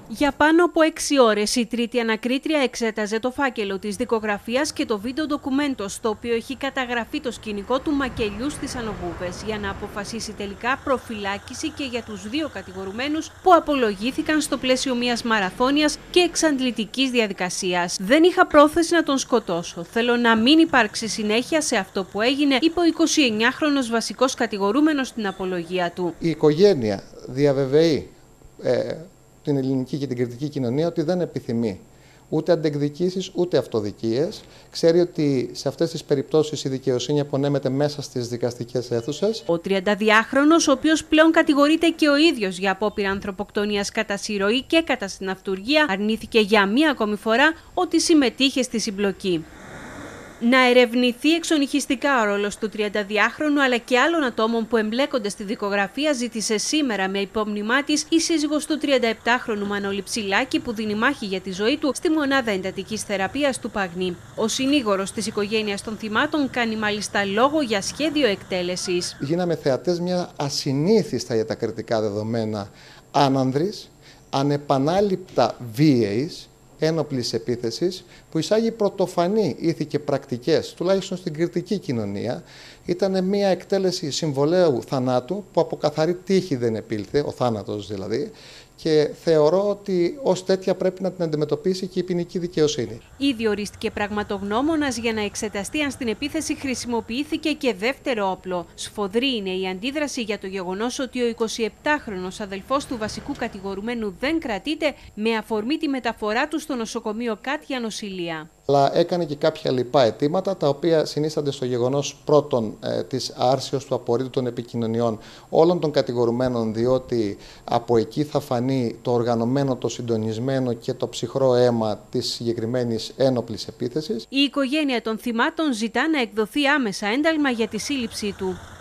Για πάνω από 6 ώρες η τρίτη ανακρίτρια εξέταζε το φάκελο της δικογραφίας και το βίντεο ντοκουμέντο, στο οποίο έχει καταγραφεί το σκηνικό του μακελιού στις Ανοβούβες, για να αποφασίσει τελικά προφυλάκηση και για τους δύο κατηγορουμένους που απολογήθηκαν στο πλαίσιο μιας μαραθώνιας και εξαντλητικής διαδικασίας. «Δεν είχα πρόθεση να τον σκοτώσω. Θέλω να μην υπάρξει συνέχεια σε αυτό που έγινε», είπε ο 29χρονος βασικός κατηγορούμενος στην απολογία του. Η οικογένεια διαβεβαιεί την ελληνική και την κριτική κοινωνία ότι δεν επιθυμεί ούτε αντεκδικήσεις ούτε αυτοδικίες. Ξέρει ότι σε αυτές τις περιπτώσεις η δικαιοσύνη απονέμεται μέσα στις δικαστικές αίθουσες. Ο 32χρονος, ο οποίος πλέον κατηγορείται και ο ίδιος για απόπειρα ανθρωποκτονίας κατά συρροή και κατά συναυτουργία, αρνήθηκε για μία ακόμη φορά ότι συμμετείχε στη συμπλοκή. Να ερευνηθεί εξονυχιστικά ο ρόλος του 32χρονου αλλά και άλλων ατόμων που εμπλέκονται στη δικογραφία, ζήτησε σήμερα με υπόμνημά της η σύζυγος του 37χρονου Μανώλη Ψηλάκη, που δίνει μάχη για τη ζωή του στη μονάδα εντατικής θεραπείας του Παγνή. Ο συνήγορος της οικογένειας των θυμάτων κάνει μάλιστα λόγο για σχέδιο εκτέλεσης. Γίναμε θεατές μια ασυνήθιστα για τα κριτικά δεδομένα άνανδρης, ανεπανάληπτα βίαιης, ένοπλης επίθεσης, που εισάγει πρωτοφανή ήθη και πρακτικές, τουλάχιστον στην κριτική κοινωνία. Ήταν μια εκτέλεση συμβολαίου θανάτου που από καθαρή τύχη δεν επήλθε, ο θάνατος δηλαδή, και θεωρώ ότι ως τέτοια πρέπει να την αντιμετωπίσει και η ποινική δικαιοσύνη. Ήδη ορίστηκε πραγματογνώμονας για να εξεταστεί αν στην επίθεση χρησιμοποιήθηκε και δεύτερο όπλο. Σφοδρή είναι η αντίδραση για το γεγονός ότι ο 27χρονος αδελφός του βασικού κατηγορουμένου δεν κρατείται, με αφορμή τη μεταφορά του στο νοσοκομείο Κάτια Νοσηλεία. Αλλά έκανε και κάποια λοιπά αιτήματα, τα οποία συνίστανται στο γεγονός πρώτον της άρσεως του απορρίτου των επικοινωνιών όλων των κατηγορουμένων, διότι από εκεί θα φανεί το οργανωμένο, το συντονισμένο και το ψυχρό αίμα της συγκεκριμένης ένοπλης επίθεσης. Η οικογένεια των θυμάτων ζητά να εκδοθεί άμεσα ένταλμα για τη σύλληψή του.